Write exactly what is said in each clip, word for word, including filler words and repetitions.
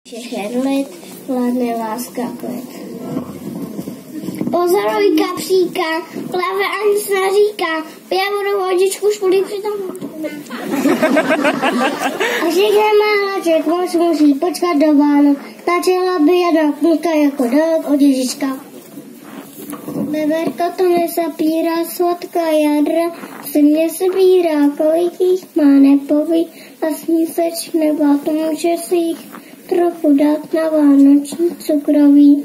Šerlit, vládne láska klid. Pozoruj kapříka, plave a nic neříká, pije vodu vodičku, špulí přitom. A všechny má hlaček, moc musí počkat do Vánoc, stačila by jedna knutka jako dálek od Ježíška. Beberko to nezapírá, sladká jadra, se mě sebírá, kolik jich má, nepoví, a sníseč nebá, to může si jich trochu dát na vánoční cukroví.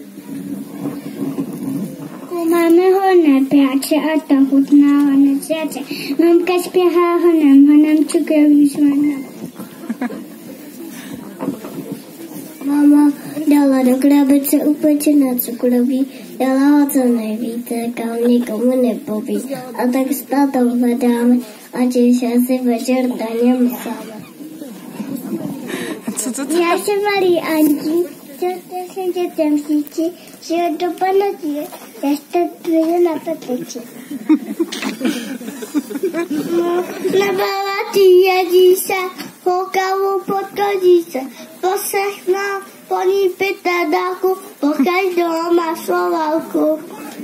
Máme honem práče a to chutná honem srdce. Mamka spěchá honem, honem cukroví zvanem. Mama dala do krabice upečené cukroví, dala ho co nejvíce, kam nikomu nepoví. A tak s tátou hledáme, ať ještě si večer daně musáme. Co, co, co? Já jsem malý Andí, chtěl jsem dětem říci, že ho dopadnutí, já jste tvrdě na petiči. Nebyla ty jedí se, hokavu podkodí se, poslechná po ní pité dálku, po každou má slovalku.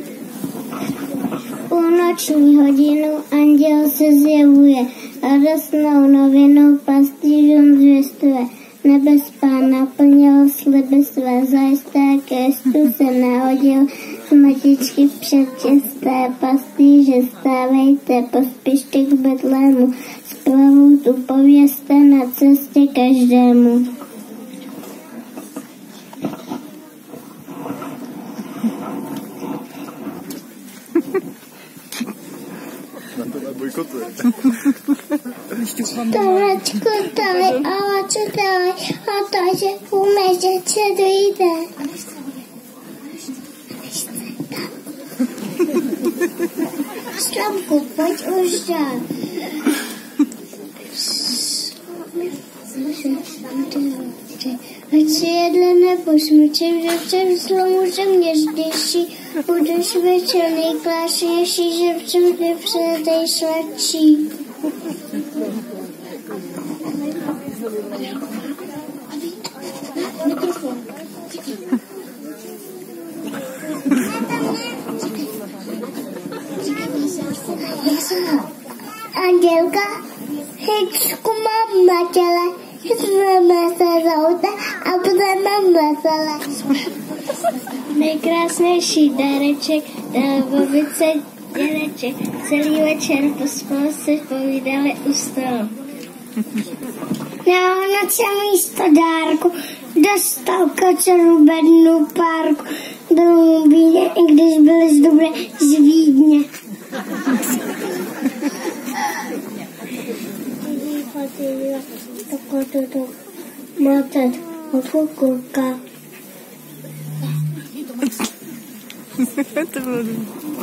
Půlnoční hodinu anděl se zjevuje, radostnou novinou pastýřům zvěstuje. Nebe spán naplnil sliby své, zajisté kestu se nehodil, smatičky předčasté, pastýře stávejte, pospěšte k Betlému, zprávu tu povězte na cestě každému. Stavečku dali, ovoce dali, a to, že umeže, co dojde. Stromku, pojď už dál. Ať si jedle nebo smyčem, že v čem zlomu, že mě ždyší, budeš večer nejklášnější, že v čem nepředej sladší. Andělka, hečku mám na těle, vezmeme se za auta a budeme vesele. Nejkrásnější dáreček dal babice dědeček. Celý večer pospolu si povídali u stolu. Na Vánoce místo dárku dostal kočoru bednu párku. Byl mu bídě, i když byli z dobré z Vídně. Takovou máte ofukulka. To bylo dobré.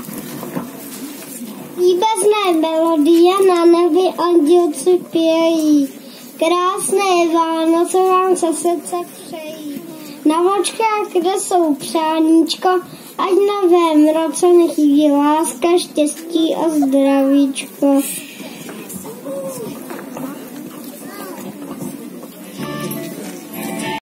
Výbazné melodie na nebi andělci pějí. Krásné Vánoce vám se srdce přejí. Na vočkách, kde jsou přáníčko, ať v novém roce nechybí láska, štěstí a zdravíčko.